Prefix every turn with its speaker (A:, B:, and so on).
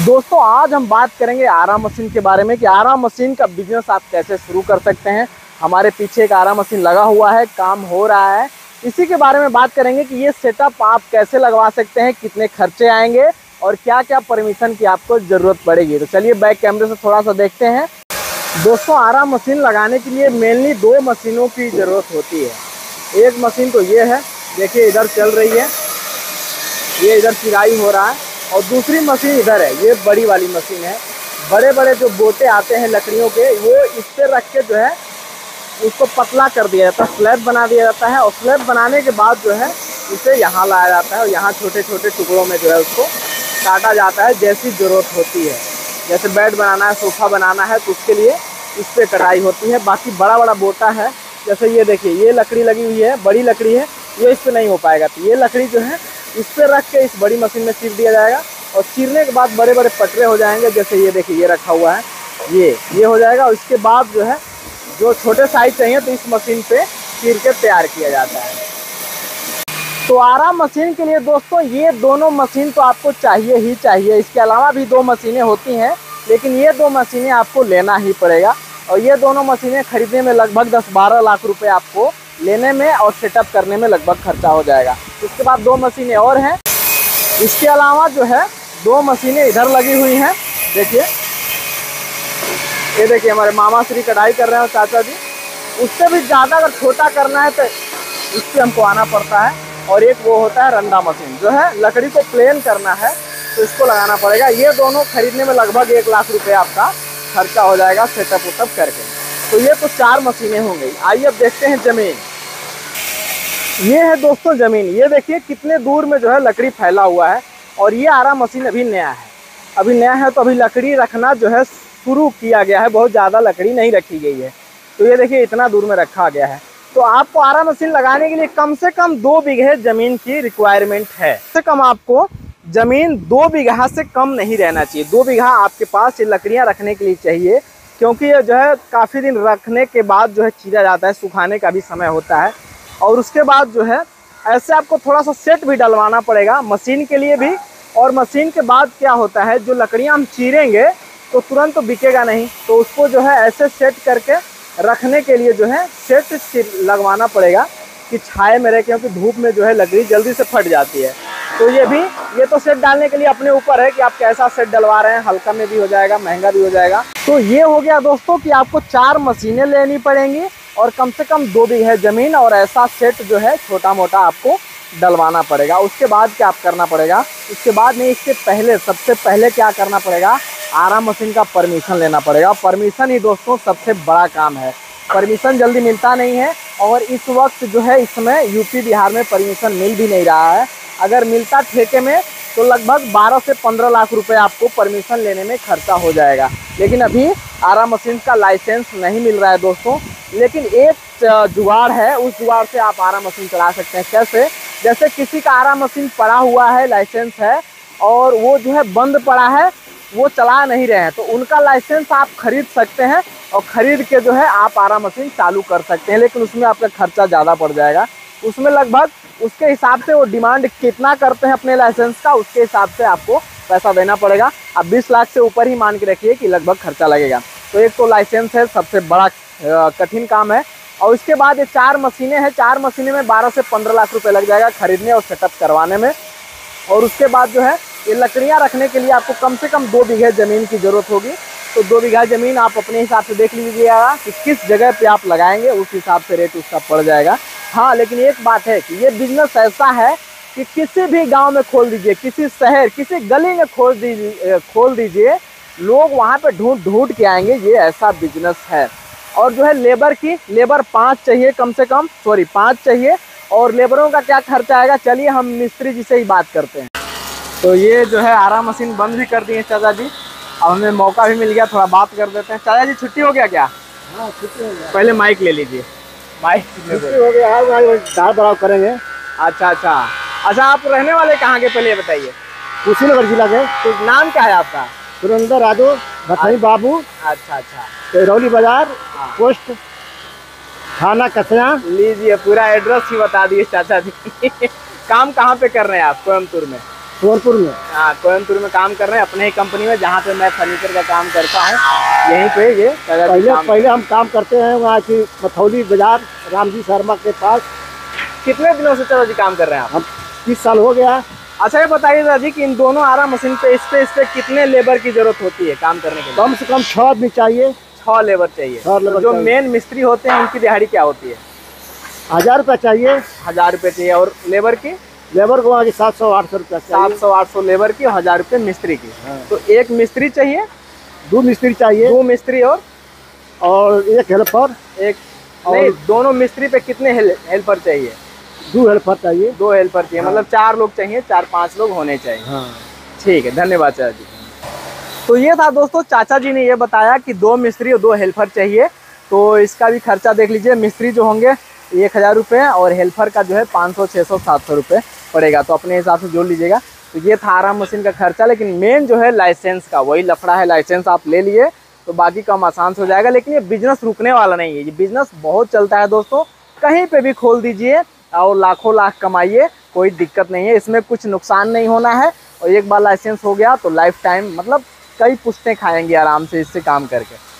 A: दोस्तों आज हम बात करेंगे आरा मशीन के बारे में कि आरा मशीन का बिजनेस आप कैसे शुरू कर सकते हैं। हमारे पीछे एक आरा मशीन लगा हुआ है, काम हो रहा है। इसी के बारे में बात करेंगे कि ये सेटअप आप कैसे लगवा सकते हैं, कितने खर्चे आएंगे और क्या क्या परमिशन की आपको ज़रूरत पड़ेगी। तो चलिए बैक कैमरे से थोड़ा सा देखते हैं। दोस्तों आरा मशीन लगाने के लिए मेनली दो मशीनों की ज़रूरत होती है। एक मशीन तो ये है, देखिए इधर चल रही है, ये इधर सिराई हो रहा है, और दूसरी मशीन इधर है, ये बड़ी वाली मशीन है। बड़े बड़े जो बोटे आते हैं लकड़ियों के, वो इस पे रख के जो है उसको पतला कर दिया जाता है, स्लैब बना दिया जाता है। और स्लैब बनाने के बाद जो है इसे यहाँ लाया जाता है और यहाँ छोटे छोटे टुकड़ों में जो है उसको काटा जाता है जैसी ज़रूरत होती है। जैसे बेड बनाना है, सोफ़ा बनाना है, तो उसके लिए इस पर कटाई होती है। बाकी बड़ा बड़ा बोटा है, जैसे ये देखिए ये लकड़ी लगी हुई है, बड़ी लकड़ी है, ये इस पर नहीं हो पाएगा। तो ये लकड़ी जो है इस पर रख के इस बड़ी मशीन में चीर दिया जाएगा और चीरने के बाद बड़े बड़े पटरे हो जाएंगे। जैसे ये देखिए ये रखा हुआ है, ये हो जाएगा। और इसके बाद जो है जो छोटे साइज चाहिए तो इस मशीन पे चीर के तैयार किया जाता है। तो आरा मशीन के लिए दोस्तों ये दोनों मशीन तो आपको चाहिए ही चाहिए। इसके अलावा भी दो मशीनें होती हैं, लेकिन ये दो मशीनें आपको लेना ही पड़ेगा। और ये दोनों मशीनें खरीदने में लगभग 10-12 लाख रुपए आपको लेने में और सेटअप करने में लगभग खर्चा हो जाएगा। इसके बाद दो मशीनें और हैं। इसके अलावा जो है दो मशीनें इधर लगी हुई हैं, देखिए ये देखिए हमारे मामा श्री कढ़ाई कर रहे हैं चाचा जी। उससे भी ज़्यादा अगर छोटा करना है तो इस पर हमको आना पड़ता है। और एक वो होता है रंदा मशीन, जो है लकड़ी को प्लेन करना है तो इसको लगाना पड़ेगा। ये दोनों खरीदने में लगभग 1 लाख रुपये आपका खर्चा हो जाएगा सेटअप वेटअप करके। तो ये तो 4 मशीनें होंगी। आइए अब देखते हैं ज़मीन। ये है दोस्तों ज़मीन, ये देखिए कितने दूर में जो है लकड़ी फैला हुआ है। और ये आरा मशीन अभी नया है, तो अभी लकड़ी रखना जो है शुरू किया गया है, बहुत ज़्यादा लकड़ी नहीं रखी गई है। तो ये देखिए इतना दूर में रखा गया है। तो आपको आरा मशीन लगाने के लिए कम से कम 2 बीघे ज़मीन की रिक्वायरमेंट है। कम से कम आपको ज़मीन 2 बीघा से कम नहीं रहना चाहिए। 2 बीघा आपके पास ये लकड़ियाँ रखने के लिए चाहिए, क्योंकि ये जो है काफ़ी दिन रखने के बाद जो है चीरा जाता है, सुखाने का भी समय होता है। और उसके बाद जो है ऐसे आपको थोड़ा सा सेट भी डलवाना पड़ेगा मशीन के लिए भी। और मशीन के बाद क्या होता है, जो लकड़ियाँ हम चीरेंगे तो तुरंत तो बिकेगा नहीं, तो उसको जो है ऐसे सेट करके रखने के लिए जो है सेट लगवाना पड़ेगा कि छाए में रहे, क्योंकि धूप में जो है लकड़ी जल्दी से फट जाती है। तो ये तो सेट डालने के लिए अपने ऊपर है कि आप कैसा सेट डलवा रहे हैं, हल्का में भी हो जाएगा, महंगा भी हो जाएगा। तो ये हो गया दोस्तों कि आपको 4 मशीनें लेनी पड़ेंगी और कम से कम 2 बीघे ज़मीन, और ऐसा सेट जो है छोटा मोटा आपको डलवाना पड़ेगा। उसके बाद क्या आप करना पड़ेगा, उसके बाद नहीं, इसके पहले सबसे पहले क्या करना पड़ेगा, आरा मशीन का परमिशन लेना पड़ेगा। परमिशन ही दोस्तों सबसे बड़ा काम है। परमिशन जल्दी मिलता नहीं है, और इस वक्त जो है इस समय यूपी बिहार में परमिशन मिल भी नहीं रहा है। अगर मिलता ठेके में तो लगभग 12 से 15 लाख रुपए आपको परमिशन लेने में खर्चा हो जाएगा। लेकिन अभी आरा मशीन का लाइसेंस नहीं मिल रहा है दोस्तों। लेकिन एक जुगाड़ है, उस जुगाड़ से आप आरा मशीन चला सकते हैं। कैसे? जैसे किसी का आरा मशीन पड़ा हुआ है, लाइसेंस है, और वो जो है बंद पड़ा है, वो चला नहीं रहे हैं, तो उनका लाइसेंस आप खरीद सकते हैं और ख़रीद के जो है आप आरा मशीन चालू कर सकते हैं। लेकिन उसमें आपका खर्चा ज़्यादा पड़ जाएगा। उसमें लगभग उसके हिसाब से वो डिमांड कितना करते हैं अपने लाइसेंस का, उसके हिसाब से आपको पैसा देना पड़ेगा। अब 20 लाख से ऊपर ही मान के रखिए कि लगभग खर्चा लगेगा। तो एक तो लाइसेंस है, सबसे बड़ा कठिन काम है। और उसके बाद ये 4 मशीनें हैं, 4 मशीनें में 12 से 15 लाख रुपए लग जाएगा खरीदने और सेटअप करवाने में। और उसके बाद जो है ये लकड़ियाँ रखने के लिए आपको कम से कम 2 बीघे ज़मीन की ज़रूरत होगी। तो 2 बीघा ज़मीन आप अपने हिसाब से देख लीजिएगा कि किस जगह पे आप लगाएंगे, उस हिसाब से रेट उसका पड़ जाएगा। हाँ, लेकिन एक बात है कि ये बिज़नेस ऐसा है कि किसी भी गांव में खोल दीजिए, किसी शहर, किसी गली में खोल दीजिए, लोग वहाँ पे ढूंढ के आएंगे। ये ऐसा बिजनेस है। और जो है लेबर 5 चाहिए कम से कम, 5 चाहिए। और लेबरों का क्या खर्चा आएगा, चलिए हम मिस्त्री जी से ही बात करते हैं। तो ये जो है आरा मशीन बंद भी कर दी है चाचा जी। अब हमें मौका भी मिल गया, थोड़ा बात कर देते हैं। चाचा जी छुट्टी हो गया क्या?
B: हाँ छुट्टी हो गया।
A: पहले माइक ले लीजिए। माइक
B: छुट्टी हो गया, दाल बराव करेंगे।
A: अच्छा, आप रहने वाले कहाँ के, पहले बताइए।
B: कुशीनगर जिला के।
A: तो नाम क्या है आपका?
B: सुरेंद्र राजू भथई बाबू।
A: अच्छा।
B: रौली बाजार, पोस्ट थाना कसया।
A: लीजिए पूरा एड्रेस ही बता दिए चाचा जी। काम कहाँ पे कर रहे हैं आप? कोयम्बटूर में।
B: सोनपुर में।
A: हाँ, कोयम्बटूर में काम कर रहे हैं अपने ही कंपनी में, जहाँ पे मैं फर्नीचर का काम करता हूँ। यहीं पे ये
B: पहले हम काम करते हैं वहाँ की मथौली बाजार रामजी शर्मा के पास।
A: कितने दिनों से चाचा जी काम कर रहे हैं आप?
B: हम 30 साल हो गया।
A: अच्छा, ये बताइए चाचा जी कि इन दोनों आरा मशीन पे इस पे कितने लेबर की जरूरत होती है काम करने के लिए?
B: कम से कम 6 आदमी चाहिए।
A: 6 लेबर चाहिए।
B: 6 लेबर
A: जो
B: चाहिए।
A: मेन मिस्त्री होते हैं उनकी दिहाड़ी क्या होती है?
B: 1000 रुपया चाहिए।
A: 1000 रुपये चाहिए। और लेबर की?
B: लेबर को वहाँ की 700-800 रुपया चाहिए।
A: 700-800 लेबर की, 1000 रुपये मिस्त्री की।
B: हाँ।
A: तो एक मिस्त्री चाहिए,
B: 2 मिस्त्री चाहिए
A: 2 मिस्त्री
B: और 1 हेल्पर।
A: एक नहीं, दोनों मिस्त्री पे कितने हेल्पर चाहिए?
B: 2 हेल्पर चाहिए।
A: 2 हेल्पर चाहिए।
B: हाँ।
A: मतलब 4 लोग चाहिए, 4-5 लोग होने चाहिए।
B: हाँ।
A: ठीक है, धन्यवाद चाचा जी। तो ये था दोस्तों, चाचा जी ने ये बताया कि 2 मिस्त्री और 2 हेल्पर चाहिए। तो इसका भी खर्चा देख लीजिए। मिस्त्री जो होंगे 1000 रुपये और हेल्पर का जो है 500, 600, 700 रुपये पड़ेगा। तो अपने हिसाब से जोड़ लीजिएगा। तो ये था आरा मशीन का खर्चा। लेकिन मेन जो है लाइसेंस का, वही लफड़ा है। लाइसेंस आप ले लिए तो बाकी काम आसान से हो जाएगा। लेकिन ये बिजनेस रुकने वाला नहीं है, ये बिजनेस बहुत चलता है दोस्तों। कहीं पे भी खोल दीजिए और लाखों लाख कमाइए, कोई दिक्कत नहीं है। इसमें कुछ नुकसान नहीं होना है। और एक बार लाइसेंस हो गया तो लाइफ टाइम, मतलब कई पुश्तें खाएंगे आराम से इससे काम करके।